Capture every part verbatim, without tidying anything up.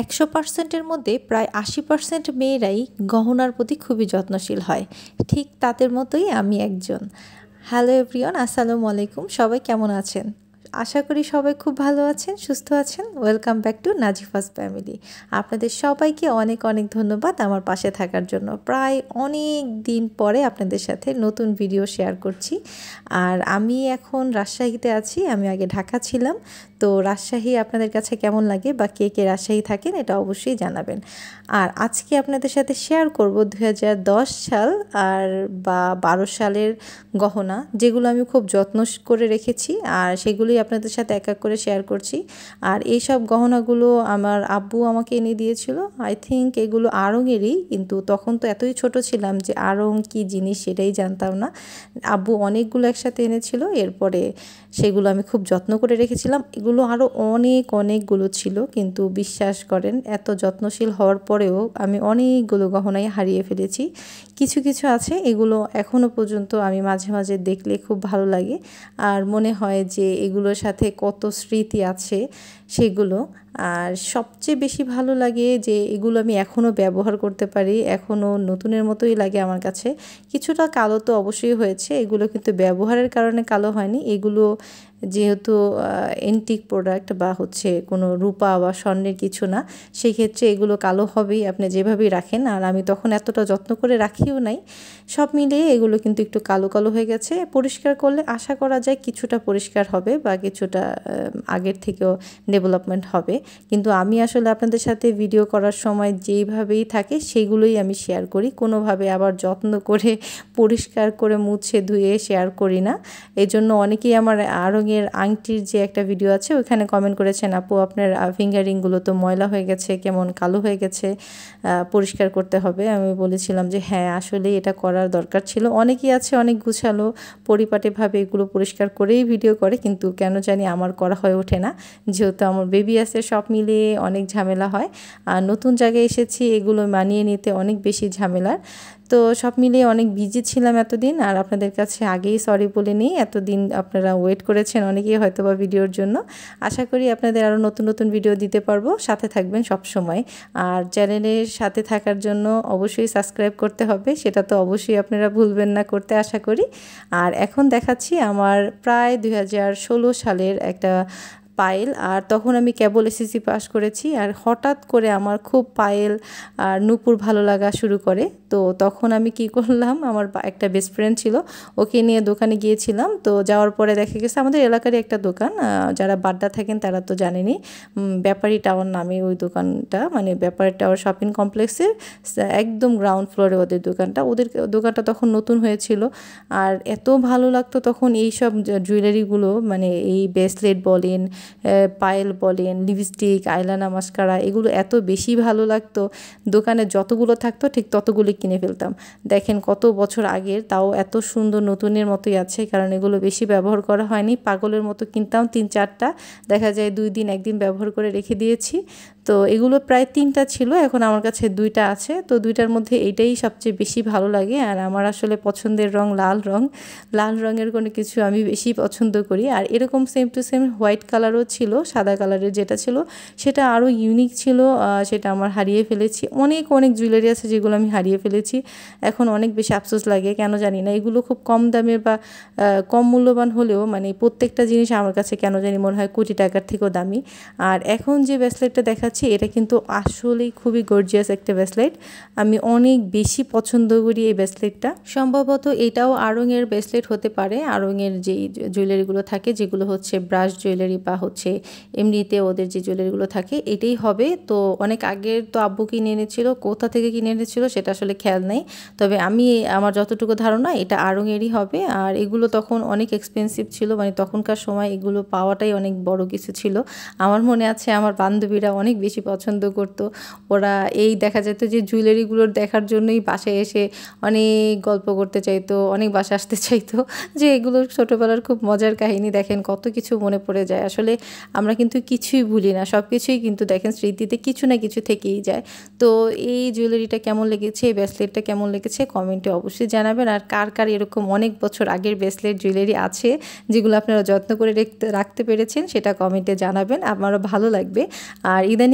একশো পার্সেন্টের মধ্যে প্রায় আশি পার্সেন্ট মেয়েরাই গহনার প্রতি খুবই যত্নশীল হয়। ঠিক তাদের মতোই আমি একজন। হ্যালো এভরিওয়ান, আসসালামু আলাইকুম। সবাই কেমন আছেন? আশা করি সবাই খুব ভালো আছেন, সুস্থ আছেন। Welcome back to Nazifa's family. আপনাদের সবাইকে অনেক অনেক ধন্যবাদ আমার পাশে থাকার জন্য। প্রায় অনেক দিন পরে আপনাদের সাথে নতুন ভিডিও শেয়ার করছি। আর আমি এখন রাজশাহীতে আছি। আমি আগে ঢাকা ছিলাম। তো রাজশাহী আপনাদের কাছে কেমন লাগে বা কে কে রাজশাহী থাকেন এটা অবশ্যই জানাবেন। আর আজকে আপনাদের সাথে শেয়ার করব দুই হাজার দশ সাল আর বা বারো সালের গহনা, যেগুলো আমি খুব যত্ন করে রেখেছি আর সেগুলোই আপনাদের সাথে এক এক করে শেয়ার করছি। আর এই সব গহনাগুলো আমার আব্বু আমাকে এনে দিয়েছিল। আই থিঙ্ক এগুলো আড়ংয়েরই, কিন্তু তখন তো এতই ছোট ছিলাম যে আড়ং কী জিনিস সেটাই জানতাম না। আব্বু অনেকগুলো একসাথে এনেছিল, এরপরে সেগুলো আমি খুব যত্ন করে রেখেছিলাম। এগুলো আরও অনেক অনেকগুলো ছিল, কিন্তু বিশ্বাস করেন এত যত্নশীল হওয়ার পরেও আমি অনেকগুলো গহনাই হারিয়ে ফেলেছি। কিছু কিছু আছে এগুলো এখনও পর্যন্ত আমি মাঝে মাঝে দেখলে খুব ভালো লাগে আর মনে হয় যে এগুলোর সাথে কত স্মৃতি আছে সেগুলো। আর সবচেয়ে বেশি ভালো লাগে যে এগুলো আমি এখনও ব্যবহার করতে পারি, এখনও নতুনের মতোই লাগে আমার কাছে। কিছুটা কালো তো অবশ্যই হয়েছে, এগুলো কিন্তু ব্যবহারের কারণে কালো হয়নি। এগুলো যেহেতু এন্টিক প্রোডাক্ট বা হচ্ছে কোনো রূপা বা স্বর্ণের কিছু না, সেই ক্ষেত্রে এগুলো কালো হবেই আপনি যেভাবেই রাখেন। আর আমি তখন এতটা যত্ন করে রাখিও নাই। সব মিলিয়ে এগুলো কিন্তু একটু কালো কালো হয়ে গেছে। পরিষ্কার করলে আশা করা যায় কিছুটা পরিষ্কার হবে বা কিছুটা আগের থেকেও ডেভেলপমেন্ট হবে। কিন্তু আমি আসলে আপনাদের সাথে ভিডিও করার সময় যেইভাবেই থাকে সেগুলোই আমি শেয়ার করি, কোনোভাবে আবার যত্ন করে পরিষ্কার করে মুছে ধুয়ে শেয়ার করি না। এই জন্য অনেকেই আমার আড়ংয়ের আংটির যে একটা ভিডিও আছে ওইখানে কমেন্ট করেছেন, আপু আপনার ফিঙ্গারিংগুলো তো ময়লা হয়ে গেছে, কেমন কালো হয়ে গেছে, পরিষ্কার করতে হবে। আমি বলেছিলাম যে হ্যাঁ, আসলে এটা করার দরকার ছিল। অনেকেই আছে অনেক গুছালো পরিপাটিভাবে এগুলো পরিষ্কার করেই ভিডিও করে, কিন্তু কেন জানি আমার করা হয়ে ওঠে না, যেহেতু আমার বেবি আছে। সব মিলিয়ে অনেক ঝামেলা হয়। আর নতুন জায়গায় এসেছি, এগুলো মানিয়ে নিতে অনেক বেশি ঝামেলার। তো সব মিলিয়ে অনেক বিজি ছিলাম এতদিন। আর আপনাদের কাছে আগেই সরি বলে নিই, এতদিন আপনারা ওয়েট করেছেন অনেকেই হয়তো বা ভিডিওর জন্য। আশা করি আপনাদের আরও নতুন নতুন ভিডিও দিতে পারবো, সাথে থাকবেন সব সময়। আর চ্যানেলের সাথে থাকার জন্য অবশ্যই সাবস্ক্রাইব করতে হবে, সেটা তো অবশ্যই আপনারা ভুলবেন না করতে আশা করি। আর এখন দেখাচ্ছি আমার প্রায় দুই হাজার ষোলো সালের একটা পায়েল। আর তখন আমি কেবল এসএসসি পাস করেছি, আর হঠাৎ করে আমার খুব পায়েল আর নূপুর ভালো লাগা শুরু করে। তো তখন আমি কি করলাম, আমার একটা বেস্ট ফ্রেন্ড ছিল, ওকে নিয়ে দোকানে গিয়েছিলাম। তো যাওয়ার পরে দেখা গেছে আমাদের এলাকারই একটা দোকান, যারা বাড্ডা থাকেন তারা তো জানেনই, ব্যাপারী টাওয়ার নামে ওই দোকানটা, মানে ব্যাপারী টাওয়ার শপিং কমপ্লেক্সের একদম গ্রাউন্ড ফ্লোরে ওদের দোকানটা। ওদের দোকানটা তখন নতুন হয়েছিল। আর এত ভালো লাগতো তখন এই সব জুয়েলারিগুলো, মানে এই ব্রেসলেট বলেন, পায়েল বলেন, লিপস্টিক, আইলাইনার, মাস্কারা, এগুলো এত বেশি ভালো লাগতো। দোকানে যতগুলো থাকতো ঠিক ততগুলো কিনে ফেলতাম। দেখেন কত বছর আগের, তাও এত সুন্দর নতুনের মতোই আছে, কারণ এগুলো বেশি ব্যবহার করা হয়নি। পাগলের মতো কিনতাম তিন চারটা, দেখা যায় দুই দিন একদিন ব্যবহার করে রেখে দিয়েছি। তো এগুলো প্রায় তিনটা ছিল, এখন আমার কাছে দুইটা আছে। তো দুইটার মধ্যে এইটাই সবচেয়ে বেশি ভালো লাগে। আর আমার আসলে পছন্দের রং লাল রং, লাল রঙের কোনো কিছু আমি বেশি পছন্দ করি। আর এরকম সেম টু সেম হোয়াইট কালারও ছিল, সাদা কালারের যেটা ছিল সেটা আরও ইউনিক ছিল, সেটা আমার হারিয়ে ফেলেছি। অনেক অনেক জুয়েলারি আছে যেগুলো আমি হারিয়ে ফেলেছি, এখন অনেক বেশি আফসোস লাগে, কেন জানি না। এগুলো খুব কম দামের বা কম মূল্যবান হলেও মানে প্রত্যেকটা জিনিস আমার কাছে কেন জানি মনে হয় কোটি টাকার থেকেও দামি। আর এখন যে ব্রেসলেটটা দেখাচ্ছি এটা কিন্তু আসলেই খুবই গর্জিয়াস একটা ব্রেসলেট, আমি অনেক বেশি পছন্দ করি এই ব্রেসলেটটা। সম্ভবত এটাও আড়ংয়ের ব্রেসলেট হতে পারে, আড়ংয়ের যেই জুয়েলারিগুলো থাকে যেগুলো হচ্ছে ব্রাশ জুয়েলারি বা হচ্ছে এমনিতে ওদের যে জুয়েলারিগুলো থাকে এটাই হবে। তো অনেক আগের তো আব্বু কিনে এনেছিল, কোথা থেকে কিনে এনেছিল সেটা আসলে খেয়াল নেই, তবে আমি আমার যতটুকু ধারণা এটা আড়ংয়েরই হবে। আর এগুলো তখন অনেক এক্সপেন্সিভ ছিল, মানে তখনকার সময় এগুলো পাওয়াটাই অনেক বড় কিছু ছিল। আমার মনে আছে আমার বান্ধবীরা অনেক বেশি পছন্দ করতো, ওরা এই দেখা যেত যে জুয়েলারিগুলোর দেখার জন্যই বাসায় এসে অনেক গল্প করতে চাইতো, অনেক বাসা আসতে চাইতো, যে এগুলো ছোটোবেলার খুব মজার কাহিনী। দেখেন কত কিছু মনে পড়ে যায়, আসলে আমরা কিন্তু কিছুই ভুলি না, সব কিছুই কিন্তু দেখেন স্মৃতিতে কিছু না কিছু থেকেই যায়। তো এই জুয়েলারিটা কেমন লেগেছে, এই ব্রেসলেটটা কেমন লেগেছে কমেন্টে অবশ্যই জানাবেন। আর কার কার এরকম অনেক বছর আগের ব্রেসলেট জুয়েলারি আছে যেগুলো আপনারা যত্ন করে রাখতে রাখতে পেরেছেন সেটা কমেন্টে জানাবেন, আমারও ভালো লাগবে। আর ইদানিং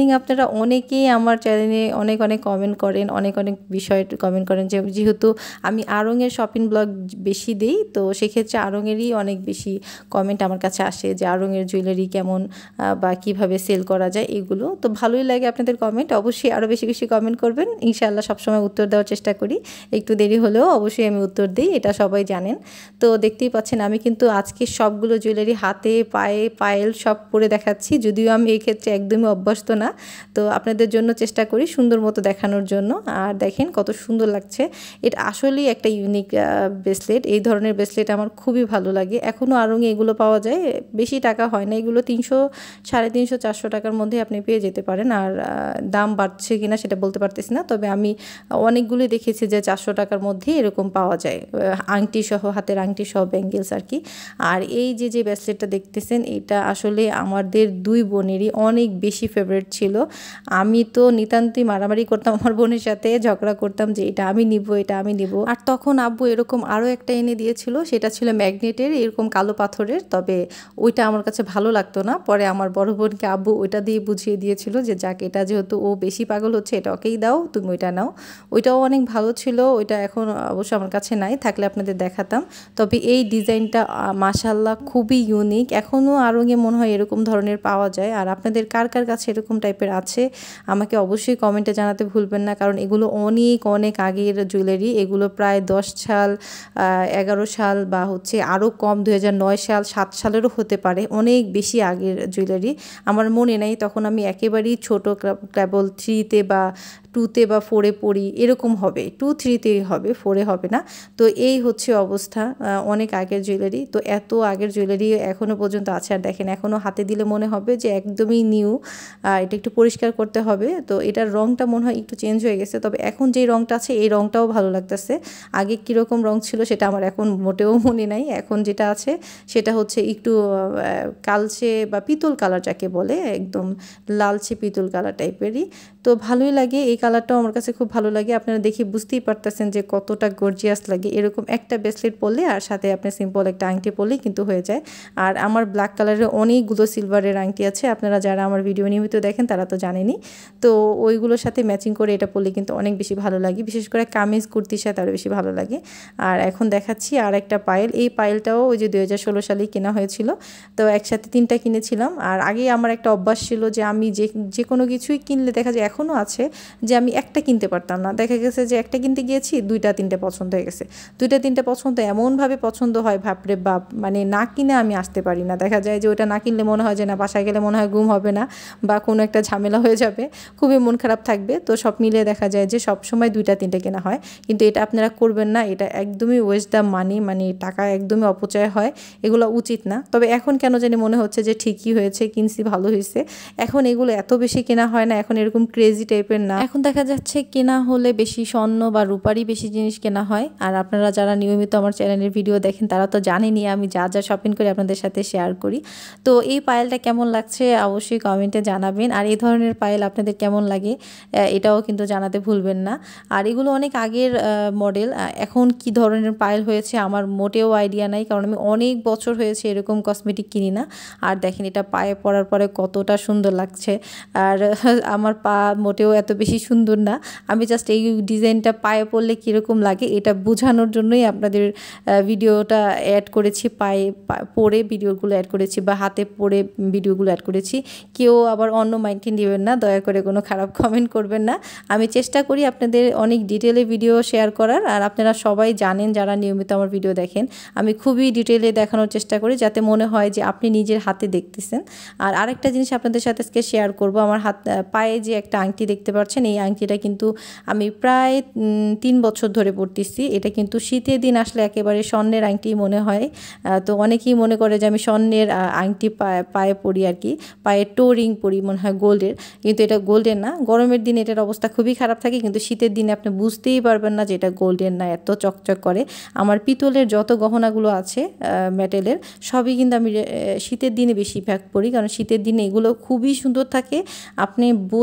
ইদানিং আপনারা অনেকেই আমার চ্যানেলে অনেক অনেক কমেন্ট করেন, অনেক অনেক বিষয়ে কমেন্ট করেন যে যেহেতু আমি আড়ংয়ের শপিং ব্লগ বেশি দিই, তো সেক্ষেত্রে আড়ংয়েরই অনেক বেশি কমেন্ট আমার কাছে আসে যে আড়ংয়ের জুয়েলারি কেমন বা কিভাবে সেল করা যায় এগুলো। তো ভালোই লাগে আপনাদের কমেন্ট, অবশ্যই আরও বেশি বেশি কমেন্ট করবেন, ইনশাআল্লাহ সবসময় উত্তর দেওয়ার চেষ্টা করি। একটু দেরি হলেও অবশ্যই আমি উত্তর দিই, এটা সবাই জানেন। তো দেখতেই পাচ্ছেন আমি কিন্তু আজকে সবগুলো জুয়েলারি হাতে পায়ে পায়েল সব পরে দেখাচ্ছি, যদিও আমি এই ক্ষেত্রে একদমই অভ্যস্ত না। তো আপনাদের জন্য চেষ্টা করি সুন্দর মতো দেখানোর জন্য। আর দেখেন কত সুন্দর লাগছে, এটা আসলেই একটা ইউনিক ব্রেসলেট। এই ধরনের ব্রেসলেট আমার খুবই ভালো লাগে। এখনও আড়ংয়ে এগুলো পাওয়া যায়, বেশি টাকা হয় না, এগুলো তিনশো সাড়ে তিনশো চারশো টাকার মধ্যে আপনি পেয়ে যেতে পারেন। আর দাম বাড়ছে কিনা সেটা বলতে পারতেছি না, তবে আমি অনেকগুলি দেখেছি যে চারশো টাকার মধ্যে এরকম পাওয়া যায়, আংটি সহ, হাতের আংটি সহ, ব্যাঙ্গেলস আর কি। আর এই যে যে ব্রেসলেটটা দেখতেছেন এটা আসলে আমাদের দুই বোনেরই অনেক বেশি ফেভারিট ছিল। আমি তো নিতান্তই মারামারি করতাম আমার বোনের সাথে, ঝগড়া করতাম যে এটা আমি নিব, এটা আমি নিব। আর তখন আব্বু এরকম আরও একটা এনে দিয়েছিল, সেটা ছিল ম্যাগনেটের, এরকম কালো পাথরের, তবে ওইটা আমার কাছে ভালো লাগতো না। পরে আমার বড় বোনকে আব্বু ওইটা দিয়ে বুঝিয়ে দিয়েছিল যে যাক, এটা যেহেতু ও বেশি পাগল হচ্ছে, এটা ওকেই দাও, তুমি ওইটা নাও। ওইটাও অনেক ভালো ছিল, ওইটা এখন অবশ্য আমার কাছে নাই, থাকলে আপনাদের দেখাতাম। তবে এই ডিজাইনটা মাশাআল্লাহ খুবই ইউনিক, এখনও আড়ংয়ে মনে হয় এরকম ধরনের পাওয়া যায়। আর আপনাদের কার কার কাছে এরকম টাইপের আছে আমাকে অবশ্যই কমেন্টে জানাতে ভুলবেন না, কারণ এগুলো অনেক অনেক আগের জুয়েলারি, এগুলো প্রায় দশ সাল, এগারো সাল বা হচ্ছে আরও কম, দুই হাজার নয় সাল সাত সালেরও হতে পারে, অনেক বেশি আগের জুয়েলারি। আমার মনে নেই, তখন আমি একেবারেই ছোটো, কেবল থ্রিতে বা টুতে বা ফোরে পড়ি, এরকম হবে, টু থ্রিতেই হবে, ফোরে হবে না। তো এই হচ্ছে অবস্থা, অনেক আগের জুয়েলারি। তো এত আগের জুয়েলারি এখনও পর্যন্ত আছে, আর দেখেন এখনও হাতে দিলে মনে হবে যে একদমই নিউ। এটা একটু পরিষ্কার করতে হবে, তো এটার রঙটা মনে হয় একটু চেঞ্জ হয়ে গেছে, তবে এখন যেই রঙটা আছে এই রঙটাও ভালো লাগতেছে। আগে কীরকম রঙ ছিল সেটা আমার এখন মোটেও মনে নাই, এখন যেটা আছে সেটা হচ্ছে একটু কালচে বা পিতল কালার যাকে বলে, একদম লালচে পিতল কালার টাইপেরই। তো ভালোই লাগে, এই কালারটাও আমার কাছে খুব ভালো লাগে। আপনারা দেখে বুঝতেই পারতেছেন যে কতটা গর্জিয়াস লাগে। এরকম একটা ব্রেসলেট পরলে আর সাথে আপনি সিম্পল একটা আংটি পরলেই কিন্তু হয়ে যায়। আর আমার ব্ল্যাক কালারের অনেকগুলো সিলভারের আংটি আছে, আপনারা যারা আমার ভিডিও নিয়মিত দেখেন তারা তো জানেনই। তো ওইগুলোর সাথে ম্যাচিং করে এটা পরলে কিন্তু অনেক বেশি ভালো লাগে, বিশেষ করে কামিজ কুর্তির সাথে আরও বেশি ভালো লাগে। আর এখন দেখাচ্ছি আর একটা পায়েল, এই পায়েলটাও ওই যে দুই হাজার ষোলো সালেই কেনা হয়েছিল, তো একসাথে তিনটা কিনেছিলাম। আর আগে আমার একটা অভ্যাস ছিল যে আমি যে যে কোনো কিছুই কিনলে দেখা যায়, এখনও আছে, যে আমি একটা কিনতে পারতাম না, দেখা গেছে যে একটা কিনতে গিয়েছি দুইটা তিনটে পছন্দ হয়ে গেছে, দুইটা তিনটে পছন্দ এমনভাবে পছন্দ হয় ভাবরে বাপ, মানে না কিনে আমি আসতে পারি না। দেখা যায় যে ওটা না কিনলে মনে হয় যে না, বাসায় গেলে মনে হয় ঘুম হবে না বা কোনো একটা ঝামেলা হয়ে যাবে, খুবই মন খারাপ থাকবে। তো সব মিলিয়ে দেখা যায় যে সব সময় দুইটা তিনটে কেনা হয়, কিন্তু এটা আপনারা করবেন না, এটা একদমই ওয়েস্ট দ্য মানি, মানে টাকা একদমই অপচয় হয়, এগুলো উচিত না। তবে এখন কেন জানি মনে হচ্ছে যে ঠিকই হয়েছে, কিনছি ভালো হয়েছে। এখন এগুলো এত বেশি কেনা হয় না, এখন এরকম ক্রেজি টাইপের না, এখন দেখা যাচ্ছে কেনা হলে বেশি স্বর্ণ বা রূপারই বেশি জিনিস কেনা হয়। আর আপনারা যারা নিয়মিত আমার চ্যানেলের ভিডিও দেখেন তারা তো জানেনই আমি যা যা শপিং করি আপনাদের সাথে শেয়ার করি। তো এই পায়েলটা কেমন লাগছে অবশ্যই কমেন্টে জানাবেন, আর এই ধরনের পায়েল আপনাদের কেমন লাগে এটাও কিন্তু জানাতে ভুলবেন না। আর এগুলো অনেক আগের মডেল, এখন কি ধরনের পায়েল হয়েছে আমার মোটেও আইডিয়া নাই, কারণ আমি অনেক বছর হয়েছে এরকম কসমেটিক কিনি না। আর দেখেন এটা পায়ে পরার পরে কতটা সুন্দর লাগছে, আর আমার পা মোটেও এত বেশি সুন্দর না, আমি জাস্ট এই ডিজাইনটা পায়ে পরলে কীরকম লাগে এটা বোঝানোর জন্যই আপনাদের ভিডিওটা অ্যাড করেছি, পায়ে পরে ভিডিওগুলো অ্যাড করেছি বা হাতে পরে ভিডিওগুলো অ্যাড করেছি। কেউ আবার অন্য মাইন্ডে নেবেন না, দয়া করে কোনো খারাপ কমেন্ট করবেন না। আমি চেষ্টা করি আপনাদের অনেক ডিটেলে ভিডিও শেয়ার করার, আর আপনারা সবাই জানেন যারা নিয়মিত আমার ভিডিও দেখেন আমি খুবই ডিটেলে দেখানোর চেষ্টা করি, যাতে মনে হয় যে আপনি নিজের হাতে দেখতেছেন। আর আরেকটা জিনিস আপনাদের সাথে আজকে শেয়ার করব, আমার হাত পায়ে যে একটা আংটি দেখতে পাচ্ছেন, এই আংটিটা কিন্তু আমি প্রায় তিন বছর ধরে পরতেছি। এটা কিন্তু শীতের দিন আসলে একেবারে স্বর্ণের আংটি মনে হয়, তো অনেকেই মনে করে যে আমি স্বর্ণের আংটি পায়ে পায়ে পরি আর কি, পায়ে টো রিং পরি মনে হয় গোল্ডের, কিন্তু এটা গোল্ডের না। গরমের দিনে এটার অবস্থা খুবই খারাপ থাকে, কিন্তু শীতের দিনে আপনি বুঝতেই পারবেন না যে এটা গোল্ডের না, এত চকচক করে। আমার পিতলের যত গহনাগুলো আছে মেটেলের সবই কিন্তু আমি শীতের দিনে বেশিরভাগ পরি, কারণ শীতের দিনে এগুলো খুবই সুন্দর থাকে, আপনি বোঝার কোনো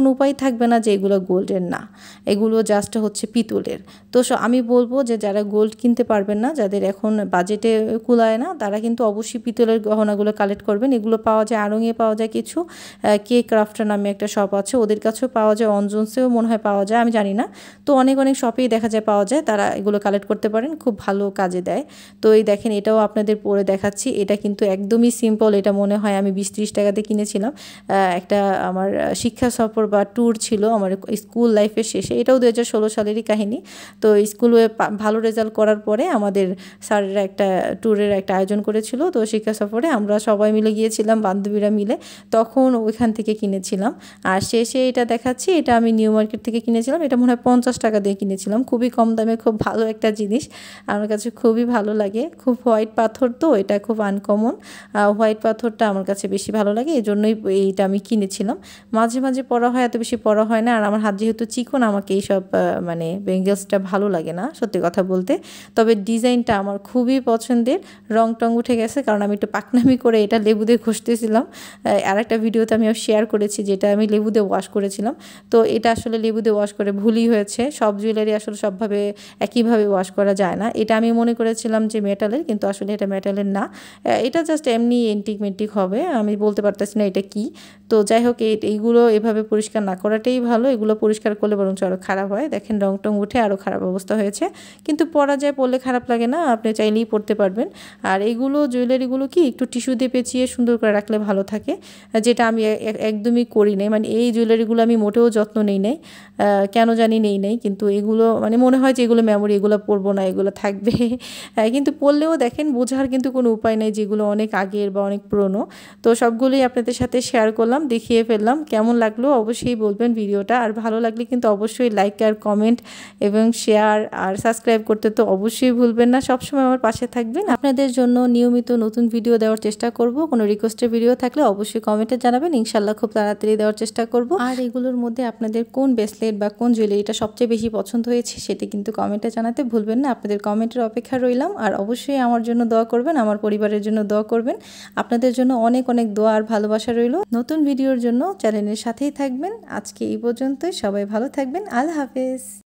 উপায় থাকবে না যে এগুলো গোল্ডের না, এগুলো জাস্ট হচ্ছে পিতলের। তো আমি বলবো যে যারা গোল্ড কিনতে পারবেন না, যাদের এখন বাজেটে কুলায় না, তারা কিন্তু অবশ্যই পিতলের গহনাগুলো কালেক্ট করবেন। এগুলো পাওয়া যায় আড়ংয়ে, পাওয়া যায় কিছু, কে ক্রাফটার নামে একটা শপ আছে, ওদের কাছেও পাওয়া যায়, অনজন্সেও মনে হয় পাওয়া যায়, আমি জানি না। তো অনেক অনেক শপেই দেখা যায় পাওয়া যায়, তারা এগুলো কালেক্ট করতে পারেন, খুব ভালো কাজে দেয়। তো এই দেখেন, এটাও আপনাদের পরে দেখাচ্ছি। এটা কিন্তু একদমই সিম্পল, এটা মনে হয় আমি বিশ ত্রিশ টাকাতে কিনেছিলাম। একটা আমার শিক্ষা সফর বা ট্যুর ছিল আমার স্কুল লাইফের শেষে, এটাও দু হাজার ষোলো সালেরই কাহিনী। তো স্কুলে ভালো রেজাল্ট করার পরে আমাদের স্যারেরা একটা ট্যুরের একটা আয়োজন করেছিল, তো শিক্ষা সফরে আমরা সবাই মিলে গিয়েছিলাম, বান্ধবীরা মিলে, তখন ওইখান থেকে কিনেছিলাম। আর শেষে এটা দেখাচ্ছি, এটা আমি নিউ মার্কেট থেকে কিনেছিলাম, এটা মনে হয় পঞ্চাশ টাকা দিয়ে কিনেছিলাম, খুবই কম দামে, খুব ভালো একটা জিনিস, আমার কাছে খুবই ভালো লাগে। খুব হোয়াইট পাথর, তো এটা খুব আনকমন, হোয়াইট পাথরটা আমার কাছে বেশি ভালো লাগে, এই জন্যই এইটা আমি কিনেছিলাম। মাঝে মাঝে পরা হয়, এত বেশি পরা হয় না, আর আমার হাত যেহেতু চিকন, আমাকে এইসব মানে বেঙ্গলসটা ভালো লাগে না সত্যি কথা বলতে। তবে ডিজাইনটা আমার খুবই পছন্দের, রং টং উঠে গেছে, কারণ আমি একটু পাকনামি করে এটা লেবু দিয়ে ঘষতেছিলাম। আর একটা ভিডিওতে আমি শেয়ার করেছি যেটা আমি লেবু দিয়ে ওয়াশ করেছিলাম। তো এটা আসলে লেবু দিয়ে ওয়াশ করে ভুলই হয়েছে, সব জুয়েলারি আসলে সবভাবে একইভাবে ওয়াশ করা যায় না। এটা আমি মনে করেছিলাম যে মেটালের, কিন্তু আসলে এটা মেটালের না, এটা জাস্ট এমনি এন্টিক মেন্টিক হবে, আমি বলতে পারতেছি না এটা কি। তো যাই হোক, এইগুলো এভাবে পরিষ্কার না করাটাই ভালো, এগুলো পরিষ্কার করলে বরং আরও খারাপ হয়। দেখেন রং টং উঠে আরও খারাপ অবস্থা হয়েছে, কিন্তু পরা যায়, পরলে খারাপ লাগে না, আপনি চাইলেই পরতে পারবেন। আর এইগুলো জুয়েলারিগুলো কি একটু টিস্যু দিয়ে পেঁচিয়ে সুন্দর করে রাখলে ভালো থাকে, যেটা আমি একদমই করি নাই। মানে এই জুয়েলারিগুলো আমি মোটেও যত্ন নেই নাই, কেন জানি নেই নাই, কিন্তু এগুলো মানে মনে হয় যে এগুলো মেমোরি, এগুলো পরবো না, এগুলো থাকবে, কিন্তু পরলেও দেখেন বোঝার কিন্তু কোনো উপায় নেই যেগুলো অনেক আগের বা অনেক পুরনো। তো সবগুলোই আপনাদের সাথে শেয়ার করলাম, দেখিয়ে ফেললাম। কেমন লাগলো অবশ্যই বলবেন ভিডিওটা, আর ভালো লাগলে কিন্তু অবশ্যই লাইক আর কমেন্ট এবং শেয়ার আর সাবস্ক্রাইব করতে তো অবশ্যই ভুলবেন না। সবসময় আমার পাশে থাকবেন, আপনাদের জন্য নিয়মিত নতুন ভিডিও দেওয়ার চেষ্টা করব। কোনো রিকোয়েস্টের ভিডিও থাকলে অবশ্যই কমেন্টে জানাবেন, ইনশাল্লাহ খুব তাড়াতাড়ি দেওয়ার চেষ্টা করব। আর এগুলোর মধ্যে আপনাদের কোন ব্রেসলেট বা কোন জুয়েলারিটা সবচেয়ে বেশি পছন্দ হয়েছে সেটা কিন্তু কমেন্টে জানাতে ভুলবেন না। আপনাদের কমেন্টের অপেক্ষা রইলাম, আর অবশ্যই আমার জন্য দোয়া করবেন, আমার পরিবারের জন্য দোয়া করবেন। আপনাদের জন্য অনেক অনেক দোয়া আর ভালোবাসা রইল। নতুন ভিডিওর জন্য চ্যানেলের সাথেই থাকবেন। আজকে এই পর্যন্তই, সবাই ভালো থাকবেন, আল্লাহ হাফেজ।